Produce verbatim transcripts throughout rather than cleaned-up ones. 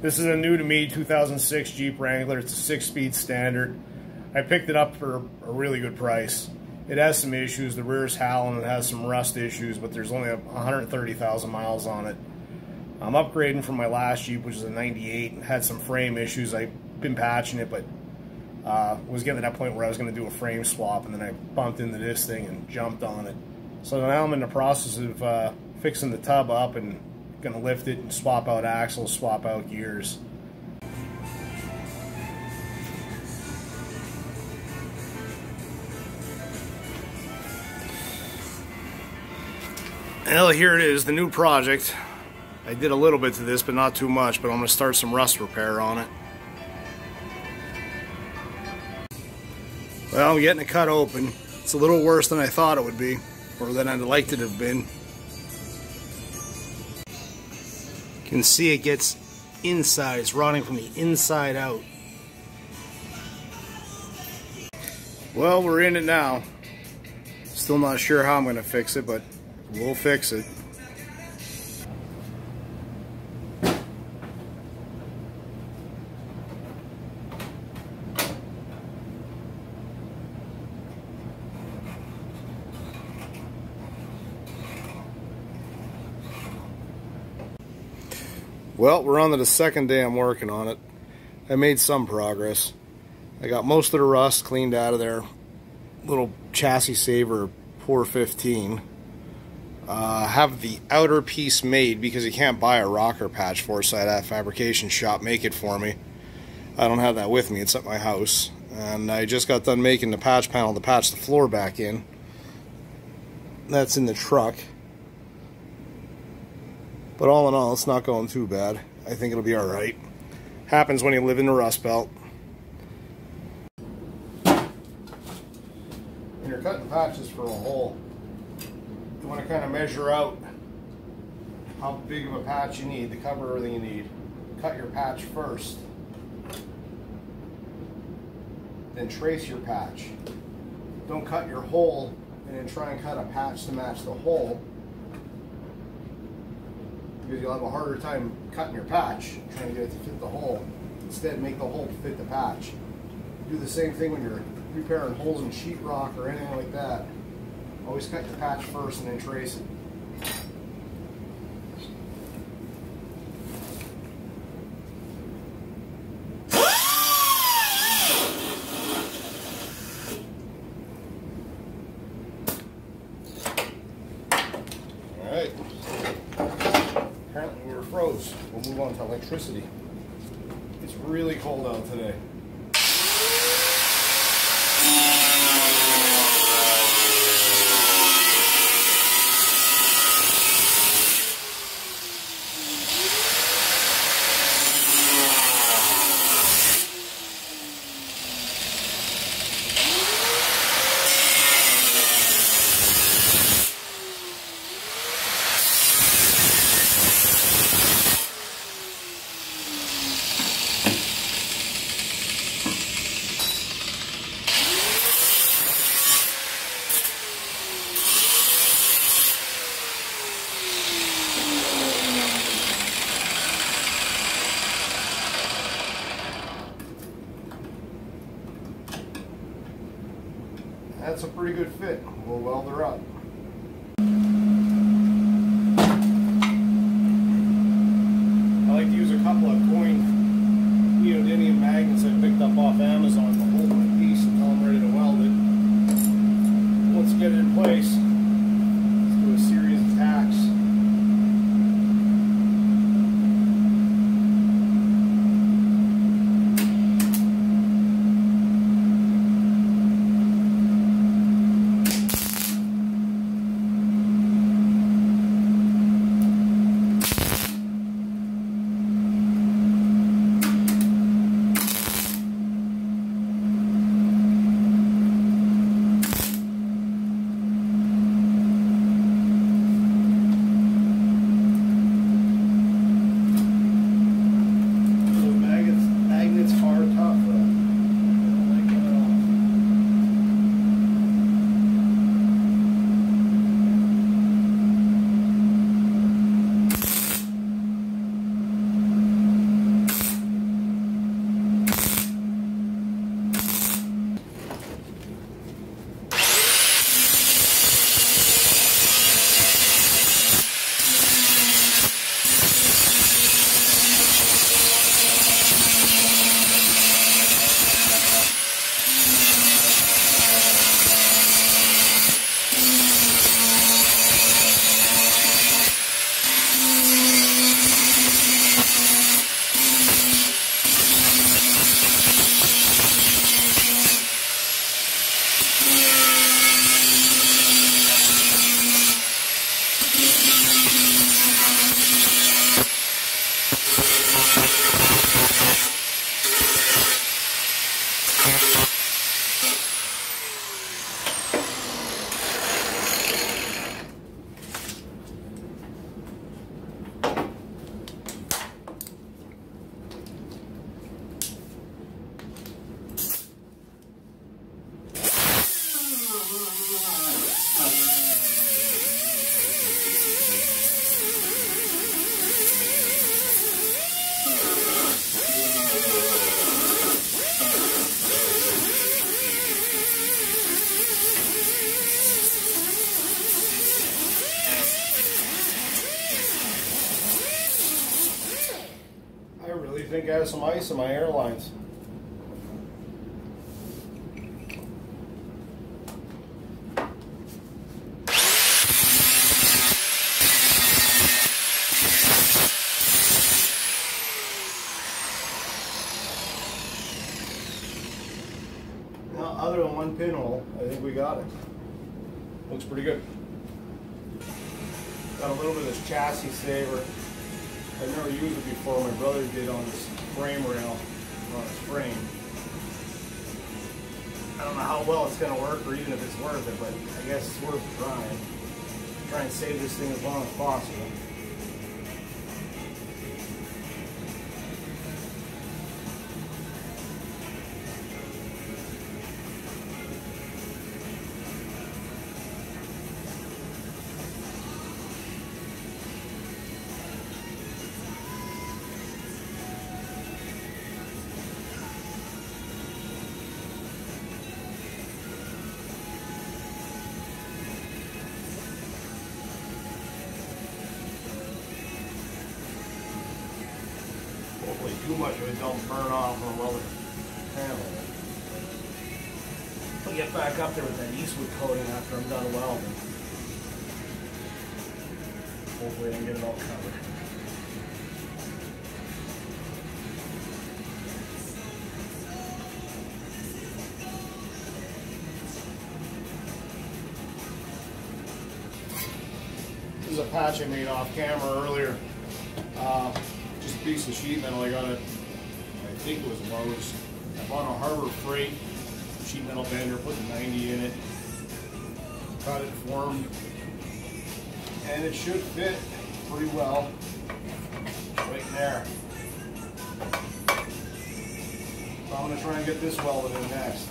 This is a new to me two thousand six Jeep Wrangler. It's a six-speed standard. I picked it up for a really good price. It has some issues. The rear's howling. It has some rust issues, but there's only one hundred thirty thousand miles on it. I'm upgrading from my last Jeep, which is a ninety-eight. It had some frame issues. I've been patching it, but uh, was getting to that point where I was going to do a frame swap, and then I bumped into this thing and jumped on it. So now I'm in the process of uh, fixing the tub up and going to lift it and swap out axles, swap out gears. Well, here it is, the new project. I did a little bit to this, but not too much, but I'm going to start some rust repair on it. Well, I'm getting it cut open. It's a little worse than I thought it would be, or than I'd liked it to have been. You can see it gets inside, it's rotting from the inside out. Well, we're in it now. Still not sure how I'm going to fix it, but we'll fix it. Well, we're on to the second day I'm working on it. I made some progress. I got most of the rust cleaned out of there. Little chassis saver four fifteen. Uh, have the outer piece made because you can't buy a rocker patch for it, so I had a fabrication shop make it for me. I don't have that with me, it's at my house. And I just got done making the patch panel to patch the floor back in. That's in the truck. But all in all, it's not going too bad. I think it'll be alright. Happens when you live in the Rust Belt. When you're cutting patches for a hole, you want to kind of measure out how big of a patch you need to cover everything you need. Cut your patch first. Then trace your patch. Don't cut your hole and then try and cut a patch to match the hole, because you'll have a harder time cutting your patch trying to get it to fit the hole. Instead, make the hole fit the patch. Do the same thing when you're repairing holes in sheetrock or anything like that. Always cut your patch first and then trace it. Alright. Apparently we were froze. We'll move on to electricity. It's really cold out today. That's a pretty good fit. We'll weld her up. I like to use a couple of coin neodymium magnets I picked up off Amazon to hold my piece until I'm ready to weld it. Once you get it in place, let's do a series of tacks. think I have some ice in my airlines. Now, other than one pinhole, I think we got it. Looks pretty good. Got a little bit of this chassis saver. I've never used it before. My brother did on this frame rail, on his frame. I don't know how well it's going to work or even if it's worth it, but I guess it's worth trying. Try and save this thing as long as possible. Hopefully too much of it don't burn off on a welded panel. I'll get back up there with that Eastwood coating after I'm done welding. Hopefully I can get it all covered. This is a patch I made off camera earlier. Uh, Just a piece of sheet metal. I got it, I think it was Lowe's. I bought a Harbor Freight sheet metal bender, put the ninety in it, got it formed, and it should fit pretty well right in there. So I'm going to try and get this welded in next.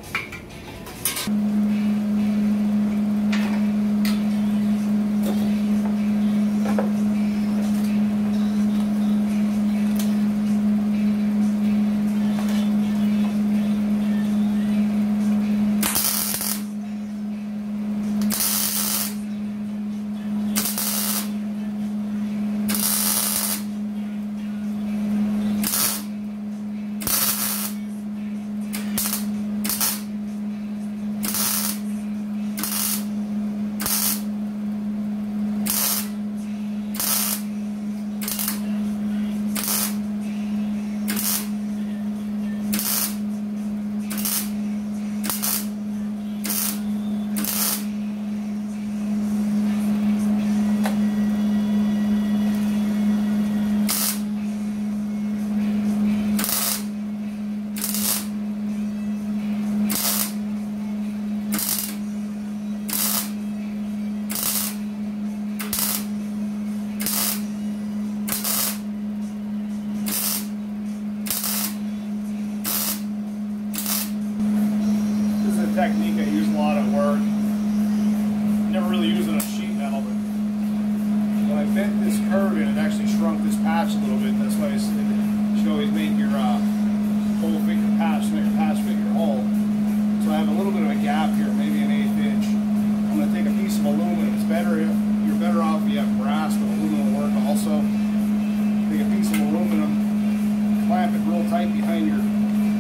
Technique I use a lot at work. Never really use it on sheet metal, but when I bent this curve in, it actually shrunk this patch a little bit. That's why I said you should always make your uh, hole fit your patch, make your patch fit your hole. So I have a little bit of a gap here, maybe an eighth inch. I'm going to take a piece of aluminum. It's better if you're better off if you have brass, but aluminum will work also. Take a piece of aluminum, clamp it real tight behind your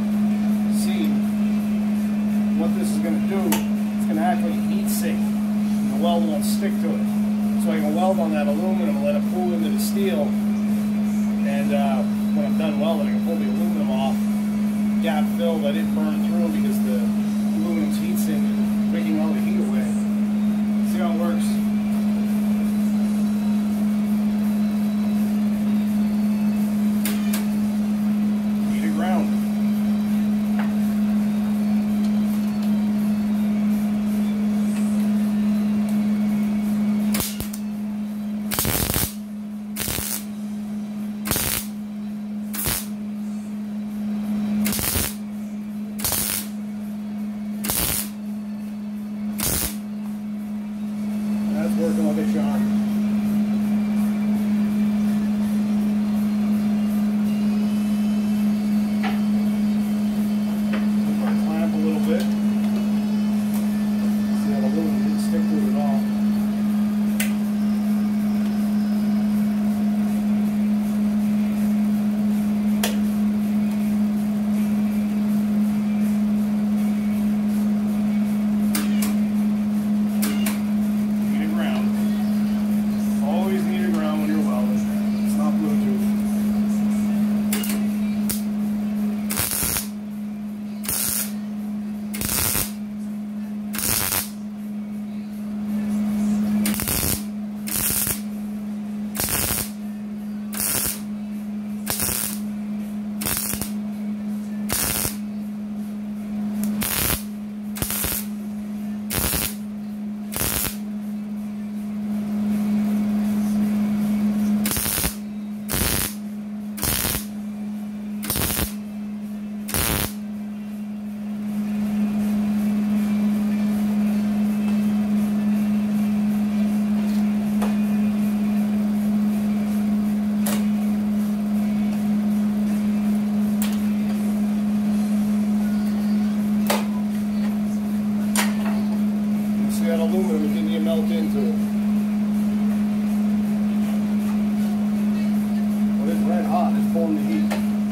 seam. What this is going to do, it's going to act like a heat sink, and the weld won't stick to it. So I can weld on that aluminum and let it pull into the steel, and uh, when I'm done welding, I can pull the aluminum off, gap filled. I didn't burn through because the aluminum's heat sink is making all the heat away. See how it works? Heat it ground. aluminum until you melt into it. But it's red hot, it's pulling the heat.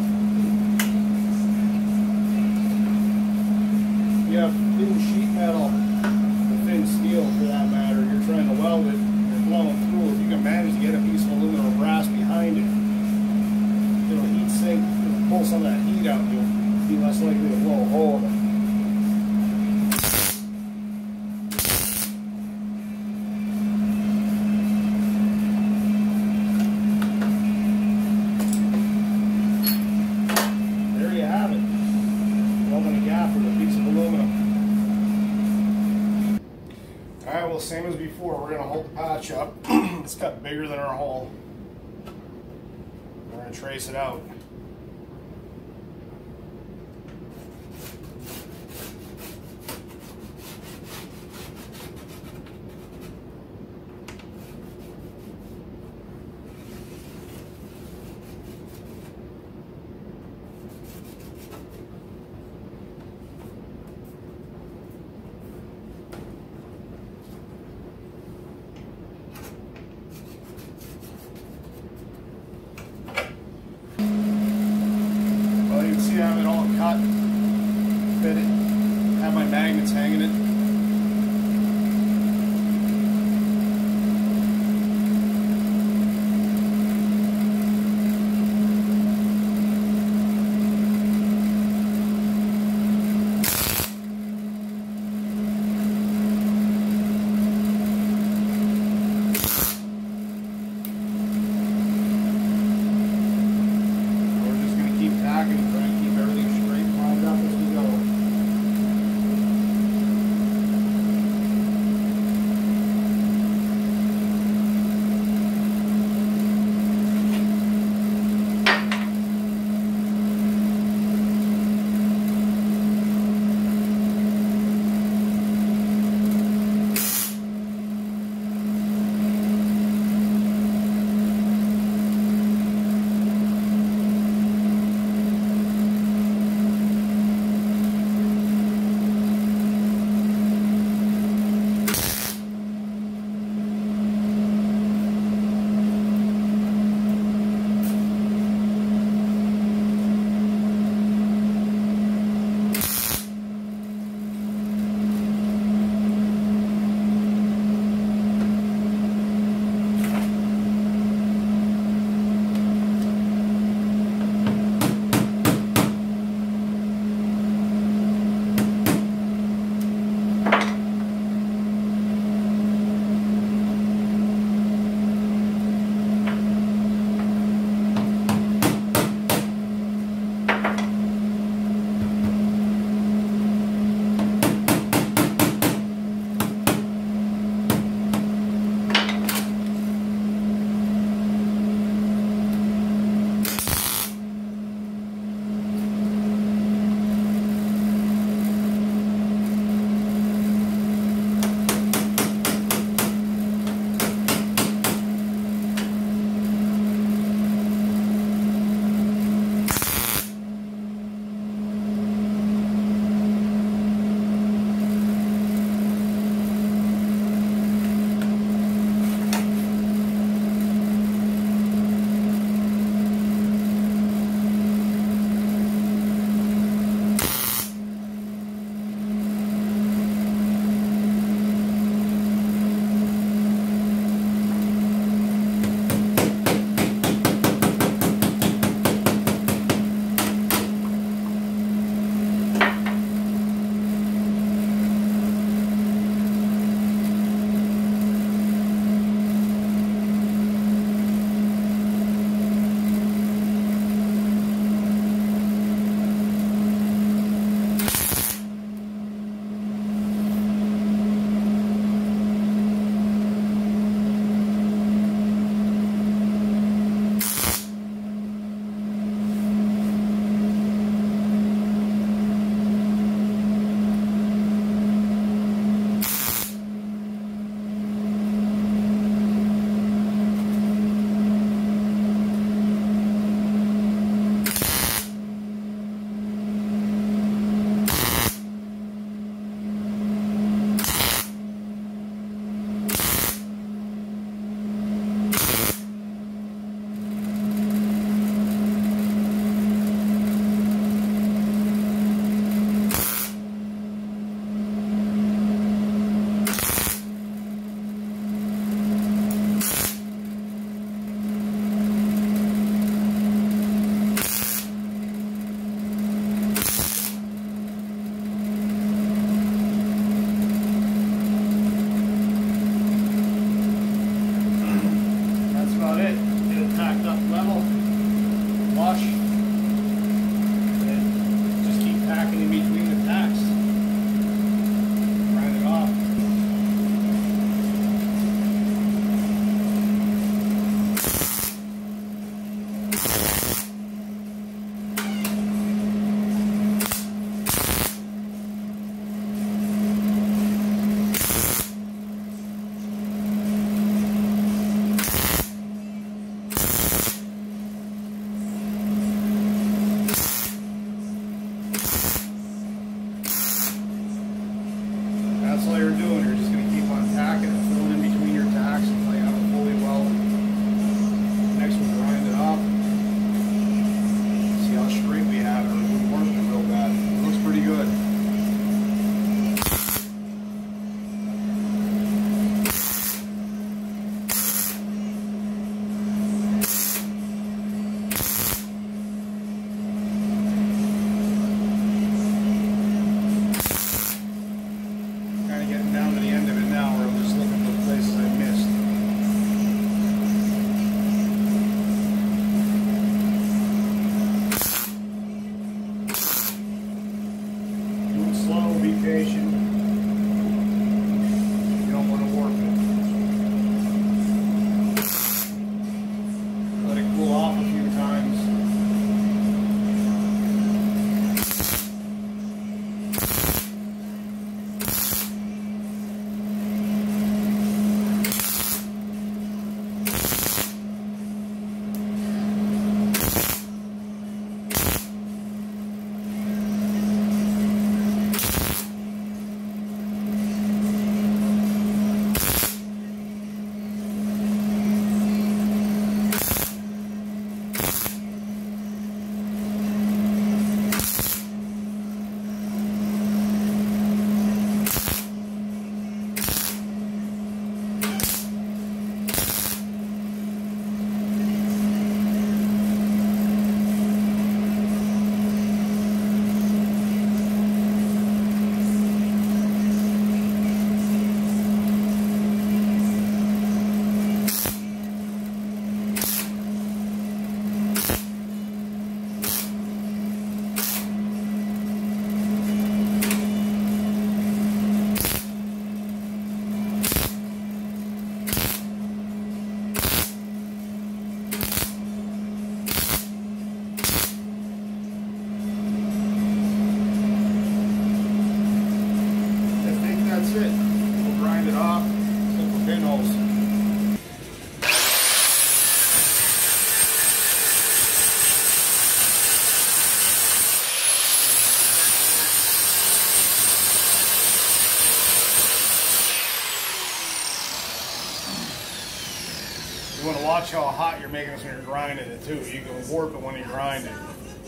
You have thin sheet metal, or thin steel for that matter, you're trying to weld it, you're blowing through. If you can manage to get a piece of aluminum or brass behind it, it'll heat sink, it'll pull some of that heat out, you'll be less likely to blow a hole in it. Alright, well, same as before, we're going to hold the patch up. It's cut bigger than our hole. We're going to trace it out. You want to watch how hot you're making this when you're grinding it too. You can warp it when you grind it.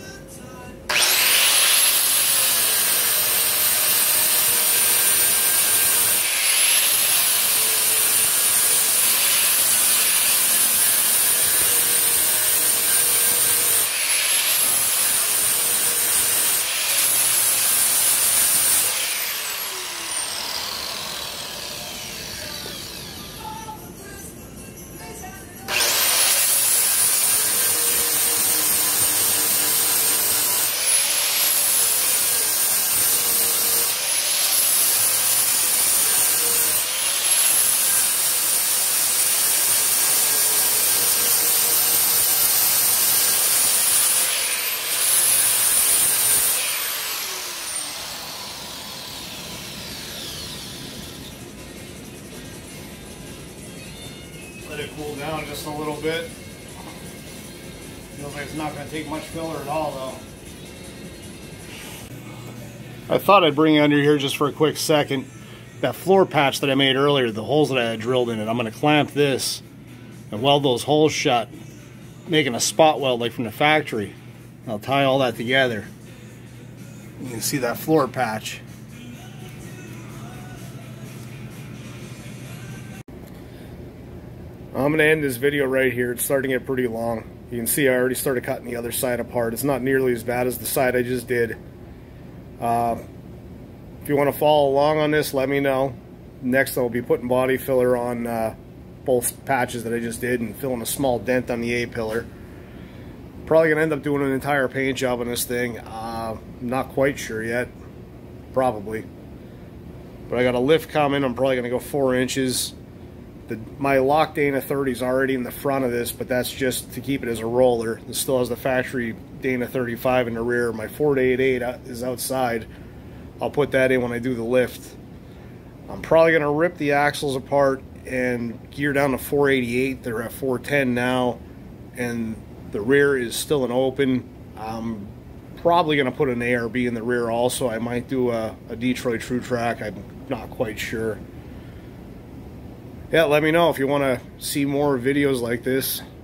Let it cool down just a little bit. Feels like it's not going to take much filler at all though. I thought I'd bring you under here just for a quick second. That floor patch that I made earlier, the holes that I had drilled in it, I'm going to clamp this and weld those holes shut, making a spot weld like from the factory. I'll tie all that together. You can see that floor patch. I'm going to end this video right here. It's starting to get pretty long. You can see I already started cutting the other side apart. It's not nearly as bad as the side I just did. Uh, if you want to follow along on this, let me know. Next I'll be putting body filler on uh, both patches that I just did and filling a small dent on the A-pillar. Probably going to end up doing an entire paint job on this thing. Uh, I'm not quite sure yet. Probably. But I got a lift coming. I'm probably going to go four inches. The, my lock Dana thirty is already in the front of this, but that's just to keep it as a roller. It still has the factory Dana thirty-five in the rear. My four eighty-eight is outside. I'll put that in when I do the lift. I'm probably going to rip the axles apart and gear down to four eighty-eight. They're at four ten now, and the rear is still an open. I'm probably going to put an A R B in the rear also. I might do a, a Detroit True Track. I'm not quite sure. Yeah, let me know if you want to see more videos like this.